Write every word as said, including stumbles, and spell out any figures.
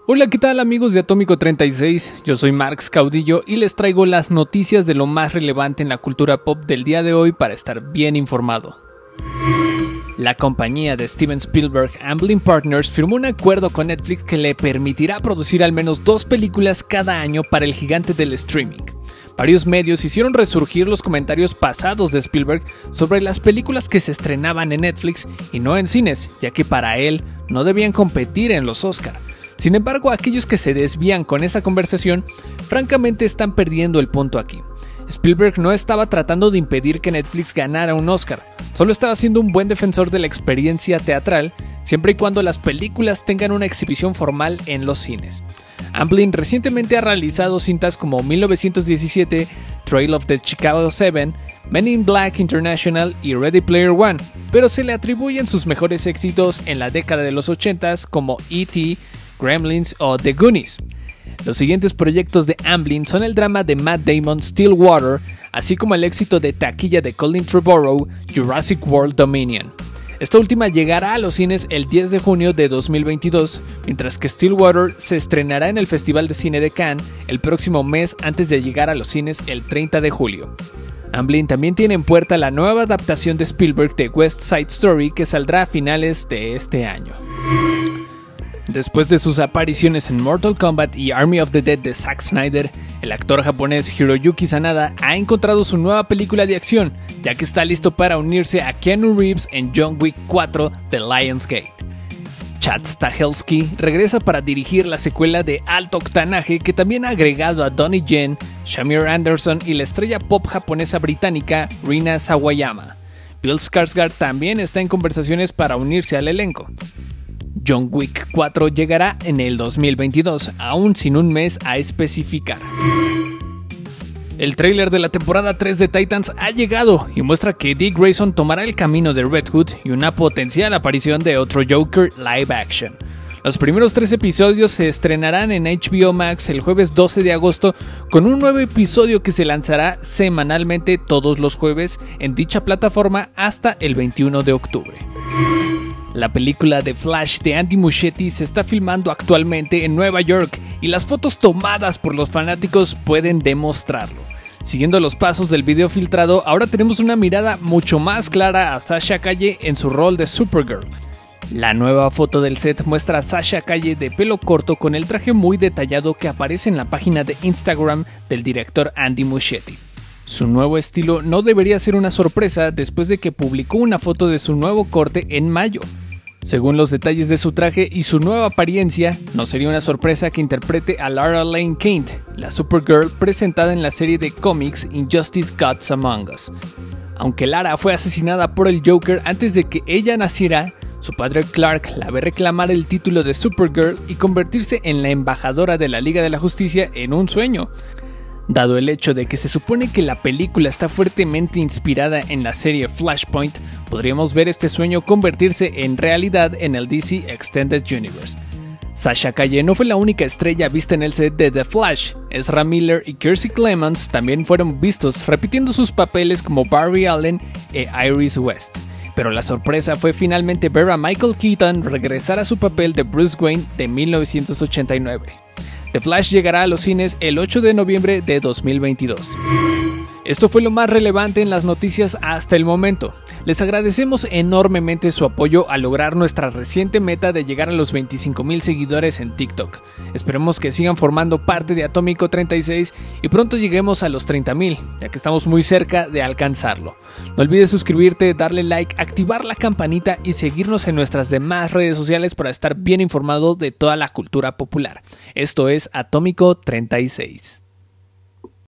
Hola, ¿qué tal amigos de Atómico treinta y seis? Yo soy Marx Caudillo y les traigo las noticias de lo más relevante en la cultura pop del día de hoy para estar bien informado. La compañía de Steven Spielberg, Amblin Partners, firmó un acuerdo con Netflix que le permitirá producir al menos dos películas cada año para el gigante del streaming. Varios medios hicieron resurgir los comentarios pasados de Spielberg sobre las películas que se estrenaban en Netflix y no en cines, ya que para él no debían competir en los Oscar. Sin embargo, aquellos que se desvían con esa conversación, francamente están perdiendo el punto aquí. Spielberg no estaba tratando de impedir que Netflix ganara un Oscar, solo estaba siendo un buen defensor de la experiencia teatral, siempre y cuando las películas tengan una exhibición formal en los cines. Amblin recientemente ha realizado cintas como mil novecientos diecisiete, Trail of the Chicago siete, Men in Black International y Ready Player One, pero se le atribuyen sus mejores éxitos en la década de los ochentas como E T, Gremlins o The Goonies. Los siguientes proyectos de Amblin son el drama de Matt Damon Stillwater, así como el éxito de taquilla de Colin Trevorrow, Jurassic World Dominion. Esta última llegará a los cines el diez de junio de dos mil veintidós, mientras que Stillwater se estrenará en el Festival de Cine de Cannes el próximo mes antes de llegar a los cines el treinta de julio. Amblin también tiene en puerta la nueva adaptación de Spielberg de West Side Story que saldrá a finales de este año. Después de sus apariciones en Mortal Kombat y Army of the Dead de Zack Snyder, el actor japonés Hiroyuki Sanada ha encontrado su nueva película de acción, ya que está listo para unirse a Keanu Reeves en John Wick cuatro de Lionsgate. Chad Stahelski regresa para dirigir la secuela de alto octanaje que también ha agregado a Donnie Yen, Shamir Anderson y la estrella pop japonesa británica Rina Sawayama. Bill Skarsgård también está en conversaciones para unirse al elenco. John Wick cuatro llegará en el dos mil veintidós, aún sin un mes a especificar. El tráiler de la temporada tres de Titans ha llegado y muestra que Dick Grayson tomará el camino de Red Hood y una potencial aparición de otro Joker live action. Los primeros tres episodios se estrenarán en H B O Max el jueves doce de agosto con un nuevo episodio que se lanzará semanalmente todos los jueves en dicha plataforma hasta el veintiuno de octubre. La película The Flash de Andy Muschietti se está filmando actualmente en Nueva York y las fotos tomadas por los fanáticos pueden demostrarlo. Siguiendo los pasos del video filtrado, ahora tenemos una mirada mucho más clara a Sasha Calle en su rol de Supergirl. La nueva foto del set muestra a Sasha Calle de pelo corto con el traje muy detallado que aparece en la página de Instagram del director Andy Muschietti. Su nuevo estilo no debería ser una sorpresa después de que publicó una foto de su nuevo corte en mayo. Según los detalles de su traje y su nueva apariencia, no sería una sorpresa que interprete a Lara Lane Kent, la Supergirl presentada en la serie de cómics Injustice Gods Among Us. Aunque Lara fue asesinada por el Joker antes de que ella naciera, su padre Clark la ve reclamar el título de Supergirl y convertirse en la embajadora de la Liga de la Justicia en un sueño. Dado el hecho de que se supone que la película está fuertemente inspirada en la serie Flashpoint, podríamos ver este sueño convertirse en realidad en el D C Extended Universe. Sasha Calle no fue la única estrella vista en el set de The Flash. Ezra Miller y Kiersey Clemons también fueron vistos repitiendo sus papeles como Barry Allen e Iris West. Pero la sorpresa fue finalmente ver a Michael Keaton regresar a su papel de Bruce Wayne de mil novecientos ochenta y nueve. The Flash llegará a los cines el ocho de noviembre de dos mil veintidós. Esto fue lo más relevante en las noticias hasta el momento. Les agradecemos enormemente su apoyo al lograr nuestra reciente meta de llegar a los veinticinco mil seguidores en TikTok. Esperemos que sigan formando parte de Atómico treinta y seis y pronto lleguemos a los treinta mil, ya que estamos muy cerca de alcanzarlo. No olvides suscribirte, darle like, activar la campanita y seguirnos en nuestras demás redes sociales para estar bien informado de toda la cultura popular. Esto es Atómico treinta y seis.